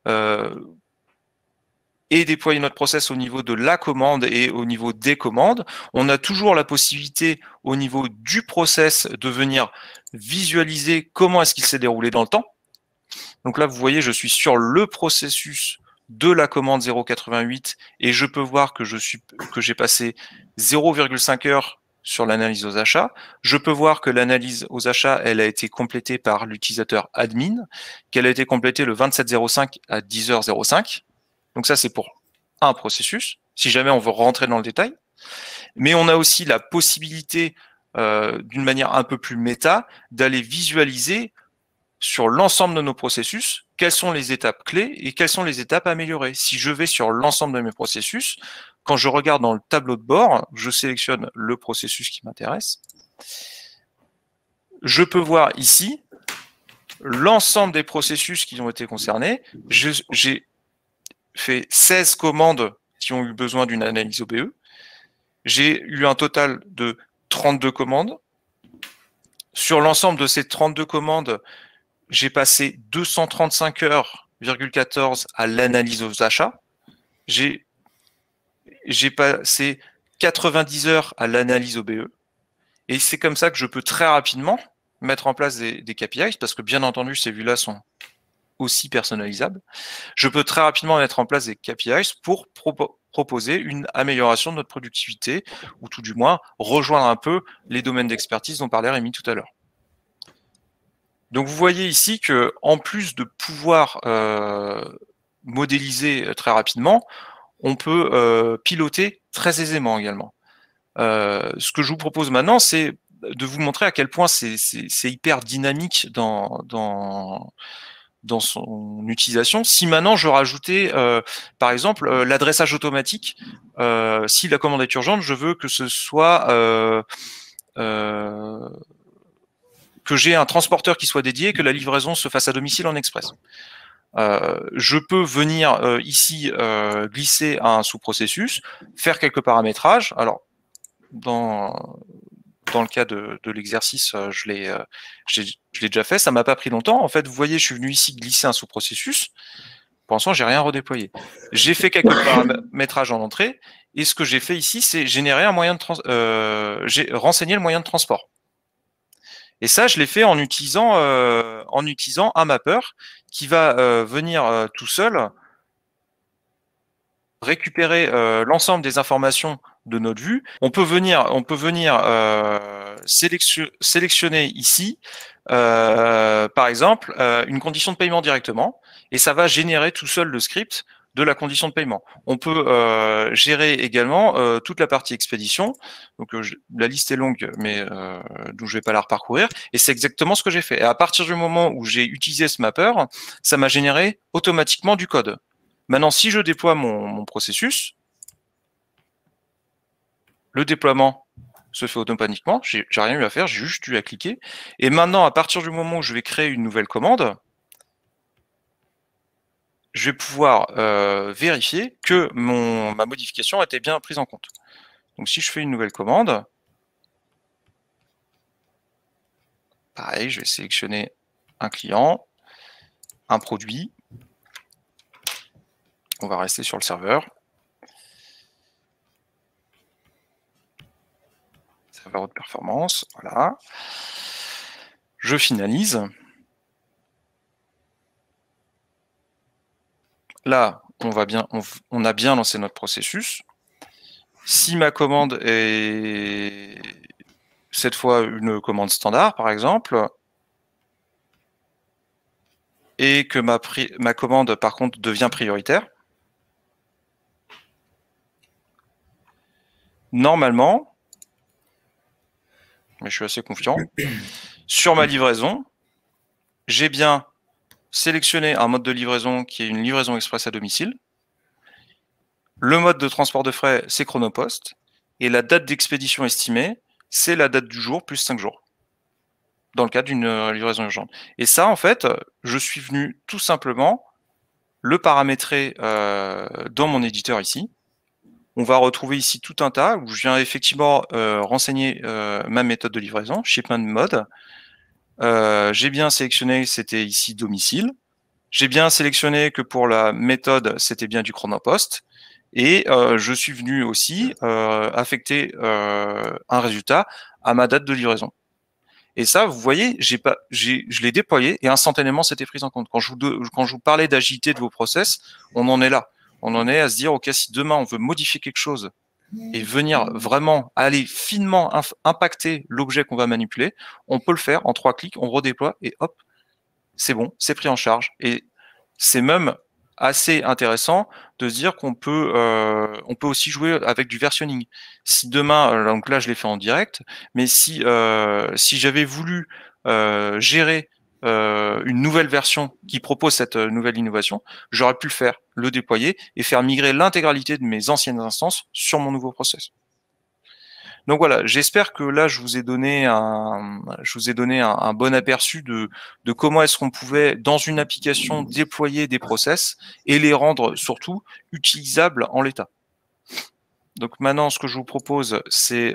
déployer notre process au niveau de la commande et au niveau des commandes, on a toujours la possibilité au niveau du process de venir visualiser comment est-ce qu'il s'est déroulé dans le temps. Donc là, vous voyez, je suis sur le processus de la commande 088 et je peux voir que j'ai passé 0,5 heures sur l'analyse aux achats. Je peux voir que l'analyse aux achats, elle a été complétée par l'utilisateur admin, qu'elle a été complétée le 27/05 à 10h05. Donc ça, c'est pour un processus, si jamais on veut rentrer dans le détail. Mais on a aussi la possibilité, d'une manière un peu plus méta, d'aller visualiser sur l'ensemble de nos processus quelles sont les étapes clés et quelles sont les étapes améliorées. Si je vais sur l'ensemble de mes processus, quand je regarde dans le tableau de bord, je sélectionne le processus qui m'intéresse. Je peux voir ici l'ensemble des processus qui ont été concernés. J'ai fait 16 commandes qui ont eu besoin d'une analyse OBE. J'ai eu un total de 32 commandes. Sur l'ensemble de ces 32 commandes, j'ai passé 235 heures,14 à l'analyse aux achats. J'ai passé 90 heures à l'analyse OBE. Et c'est comme ça que je peux très rapidement mettre en place des KPIs, parce que bien entendu, ces vues-là sont aussi personnalisables. Je peux très rapidement mettre en place des KPIs pour proposer une amélioration de notre productivité, ou tout du moins rejoindre un peu les domaines d'expertise dont parlait Rémi tout à l'heure. Donc vous voyez ici que, en plus de pouvoir modéliser très rapidement, on peut piloter très aisément également. Ce que je vous propose maintenant, c'est de vous montrer à quel point c'est hyper dynamique dans son utilisation. Si maintenant je rajoutais, par exemple, l'adressage automatique, si la commande est urgente, je veux que ce soit que j'ai un transporteur qui soit dédié et que la livraison se fasse à domicile en express. Je peux venir ici glisser un sous-processus, faire quelques paramétrages. Alors, dans le cas de l'exercice, je l'ai déjà fait, ça m'a pas pris longtemps. En fait, vous voyez, je suis venu ici glisser un sous-processus. Pour l'instant, j'ai rien redéployé. J'ai fait quelques paramétrages en entrée, et ce que j'ai fait ici, c'est générer un moyen de j'ai renseigné le moyen de transport. Et ça, je l'ai fait en utilisant un mapper qui va venir tout seul récupérer l'ensemble des informations de notre vue. On peut venir sélectionner ici, par exemple, une condition de paiement directement, et ça va générer tout seul le script de la condition de paiement. On peut gérer également toute la partie expédition. Donc la liste est longue, mais donc je vais pas la reparcourir. Et c'est exactement ce que j'ai fait. Et à partir du moment où j'ai utilisé ce mapper, ça m'a généré automatiquement du code. Maintenant, si je déploie mon processus, le déploiement se fait automatiquement. J'ai rien eu à faire, j'ai juste eu à cliquer. Et maintenant, à partir du moment où je vais créer une nouvelle commande, je vais pouvoir vérifier que ma modification a été bien prise en compte. Donc, si je fais une nouvelle commande, pareil, je vais sélectionner un client, un produit. On va rester sur le serveur. Serveur de performance, voilà. Je finalise. Là, on a bien lancé notre processus. Si ma commande est cette fois une commande standard, par exemple, et que ma commande, par contre, devient prioritaire, normalement, mais je suis assez confiant, sur ma livraison, j'ai bien sélectionné un mode de livraison qui est une livraison express à domicile. Le mode de transport de frais, c'est Chronopost. Et la date d'expédition estimée, c'est la date du jour plus 5 jours, dans le cadre d'une livraison urgente. Et ça, en fait, je suis venu tout simplement le paramétrer dans mon éditeur ici. On va retrouver ici tout un tas où je viens effectivement renseigner ma méthode de livraison, shipment mode. J'ai bien sélectionné, c'était ici domicile. J'ai bien sélectionné que pour la méthode, c'était bien du Chronopost. Et je suis venu aussi affecter un résultat à ma date de livraison. Et ça, vous voyez, je l'ai déployé et instantanément, c'était pris en compte. Quand je vous parlais d'agilité de vos process, on en est là. On en est à se dire, OK, si demain, on veut modifier quelque chose et venir vraiment aller finement impacter l'objet qu'on va manipuler, on peut le faire en 3 clics, on redéploie et hop, c'est bon, c'est pris en charge. Et c'est même assez intéressant de se dire qu'on peut aussi jouer avec du versionning. Si demain, donc là je l'ai fait en direct, mais si j'avais voulu gérer une nouvelle version qui propose cette nouvelle innovation, j'aurais pu le faire, le déployer et faire migrer l'intégralité de mes anciennes instances sur mon nouveau process. Donc voilà, j'espère que là je vous ai donné un bon aperçu de comment est-ce qu'on pouvait dans une application déployer des process et les rendre surtout utilisables en l'état. Donc maintenant, ce que je vous propose, c'est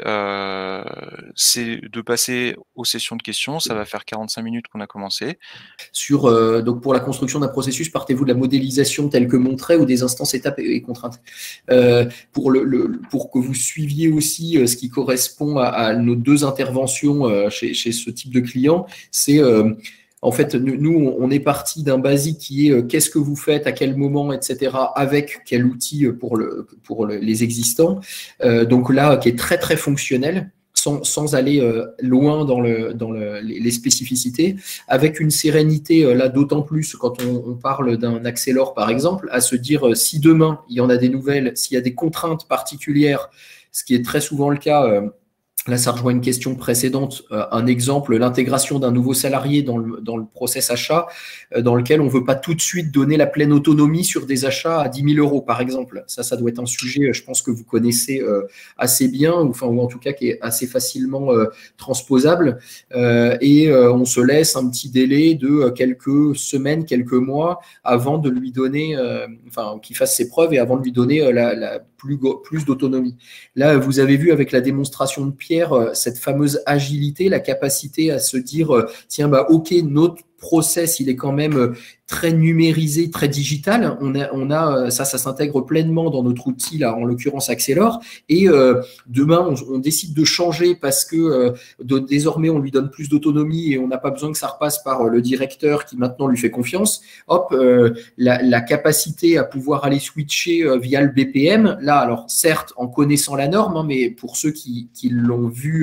de passer aux sessions de questions. Ça va faire 45 minutes qu'on a commencé. Donc pour la construction d'un processus, partez-vous de la modélisation telle que montrée ou des instances, étapes et contraintes. Pour que vous suiviez aussi ce qui correspond à nos deux interventions chez ce type de client, c'est en fait, nous, on est parti d'un basique qui est qu'est-ce que vous faites, à quel moment, etc., avec quel outil pour les existants. Donc là, qui est très, très fonctionnel. Sans aller loin dans les spécificités, avec une sérénité, là d'autant plus quand on parle d'un Axelor par exemple, à se dire si demain il y en a des nouvelles, s'il y a des contraintes particulières, ce qui est très souvent le cas, là ça rejoint une question précédente, un exemple, l'intégration d'un nouveau salarié dans le process achat, dans lequel on ne veut pas tout de suite donner la pleine autonomie sur des achats à 10 000 € par exemple. Ça doit être un sujet, je pense que vous connaissez assez bien, ou en tout cas qui est assez facilement transposable, et on se laisse un petit délai de quelques semaines, quelques mois avant de lui donner, qu'il fasse ses preuves et avant de lui donner plus d'autonomie. Là, vous avez vu avec la démonstration de Pierre, cette fameuse agilité, la capacité à se dire, tiens, ok, notre process, il est quand même très numérisé, très digital. Ça s'intègre pleinement dans notre outil, là, en l'occurrence Axelor. Et demain, on décide de changer parce que désormais, on lui donne plus d'autonomie et on n'a pas besoin que ça repasse par le directeur qui maintenant lui fait confiance. Hop, la capacité à pouvoir aller switcher via le BPM, là, alors certes, en connaissant la norme, hein, mais pour ceux qui l'ont vu,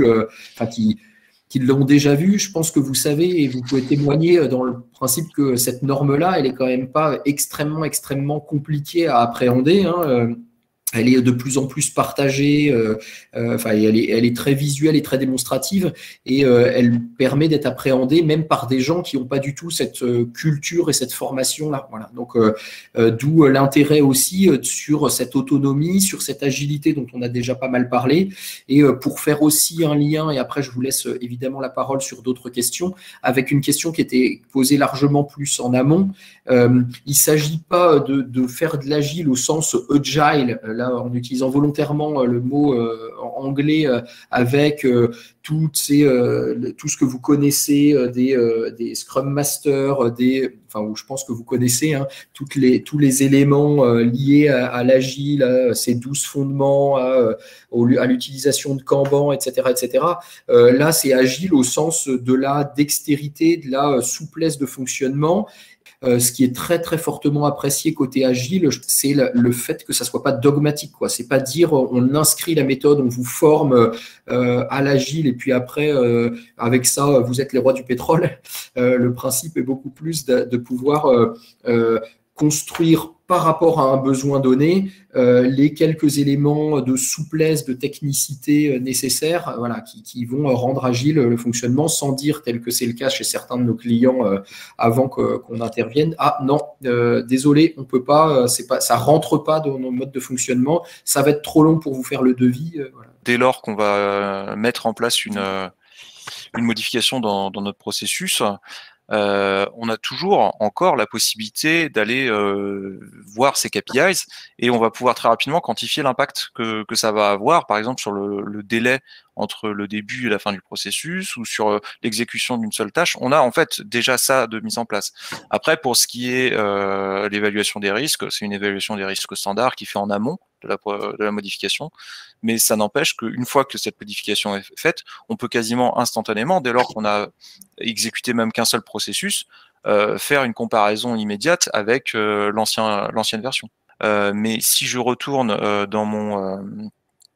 qui l'ont déjà vu, je pense que vous savez et vous pouvez témoigner dans le principe que cette norme-là, elle est quand même pas extrêmement compliquée à appréhender, hein. Elle est de plus en plus partagée, elle est très visuelle et très démonstrative, et elle permet d'être appréhendée même par des gens qui n'ont pas du tout cette culture et cette formation-là. Voilà. Donc, d'où l'intérêt aussi sur cette autonomie, sur cette agilité dont on a déjà pas mal parlé, et pour faire aussi un lien, et après je vous laisse évidemment la parole sur d'autres questions, avec une question qui était posée largement plus en amont. Il ne s'agit pas de faire de l'agile au sens agile, là en utilisant volontairement le mot en anglais avec tout ce que vous connaissez des Scrum Masters, où je pense que vous connaissez hein, tous les éléments liés à l'agile, ces 12 fondements, à l'utilisation de Kanban, etc. etc. Là, c'est agile au sens de la dextérité, de la souplesse de fonctionnement. Ce qui est très très fortement apprécié côté agile, c'est le fait que ça soit pas dogmatique, quoi. C'est pas dire on inscrit la méthode, on vous forme à l'agile et puis après avec ça vous êtes les rois du pétrole. Le principe est beaucoup plus de pouvoir construire par rapport à un besoin donné les quelques éléments de souplesse, de technicité nécessaires, voilà, qui vont rendre agile le fonctionnement, sans dire, tel que c'est le cas chez certains de nos clients avant qu'on intervienne, ah non, désolé, on peut pas, ça rentre pas dans nos modes de fonctionnement, ça va être trop long pour vous faire le devis. Voilà. Dès lors qu'on va mettre en place une modification dans notre processus, on a toujours encore la possibilité d'aller voir ces KPIs et on va pouvoir très rapidement quantifier l'impact que ça va avoir, par exemple sur le délai entre le début et la fin du processus ou sur l'exécution d'une seule tâche. On a en fait déjà ça de mise en place. Après, pour ce qui est l'évaluation des risques, c'est une évaluation des risques standard qui fait en amont de la modification, mais ça n'empêche qu'une fois que cette modification est faite, on peut quasiment instantanément, dès lors qu'on a exécuté même qu'un seul processus, faire une comparaison immédiate avec l'ancienne version. Mais si je retourne dans mon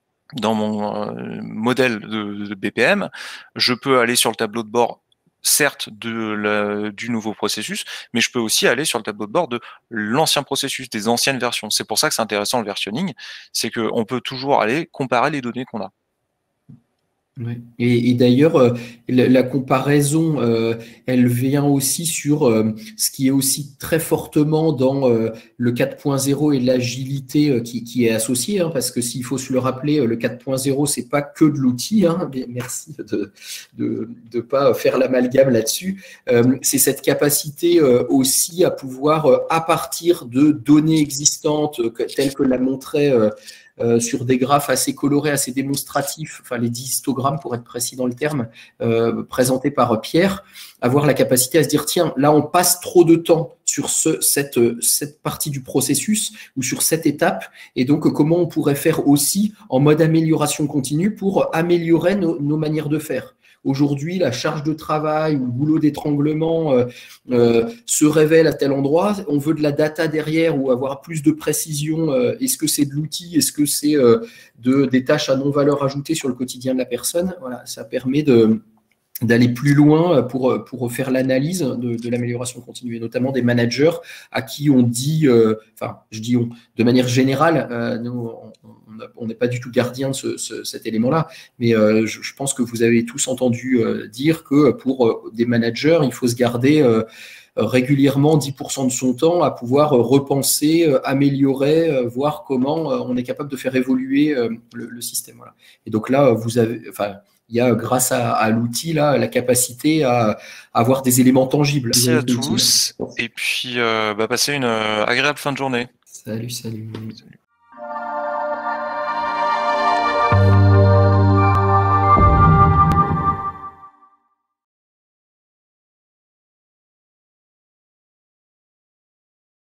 modèle de BPM, je peux aller sur le tableau de bord, certes, du nouveau processus, mais je peux aussi aller sur le tableau de bord de l'ancien processus, des anciennes versions. C'est pour ça que c'est intéressant le versionning, c'est qu'on peut toujours aller comparer les données qu'on a. Ouais. Et d'ailleurs, la comparaison, elle vient aussi sur ce qui est aussi très fortement dans le 4.0 et l'agilité qui est associé, hein, parce que s'il faut se le rappeler, le 4.0, c'est pas que de l'outil, hein, merci de pas faire l'amalgame là-dessus, c'est cette capacité aussi à pouvoir, à partir de données existantes, telles que l'a montré sur des graphes assez colorés, assez démonstratifs, enfin les 10 histogrammes pour être précis dans le terme, présentés par Pierre, avoir la capacité à se dire, tiens, là on passe trop de temps sur cette partie du processus ou sur cette étape, et donc comment on pourrait faire aussi en mode amélioration continue pour améliorer nos manières de faire. Aujourd'hui, la charge de travail ou le boulot d'étranglement se révèle à tel endroit. On veut de la data derrière ou avoir plus de précision. Est-ce que c'est de l'outil? Est-ce que c'est des tâches à non-valeur ajoutée sur le quotidien de la personne? Voilà, ça permet d'aller plus loin pour faire l'analyse de l'amélioration continue, et notamment des managers à qui on dit, enfin, je dis on, de manière générale, nous, on n'est pas du tout gardien de cet élément-là, mais je pense que vous avez tous entendu dire que pour des managers, il faut se garder régulièrement 10% de son temps à pouvoir repenser, améliorer, voir comment on est capable de faire évoluer le système. Voilà. Et donc là, vous avez, enfin, il y a, grâce à l'outil, là, la capacité à avoir des éléments tangibles. Merci à tous, et puis passez une agréable fin de journée. Salut. Salut.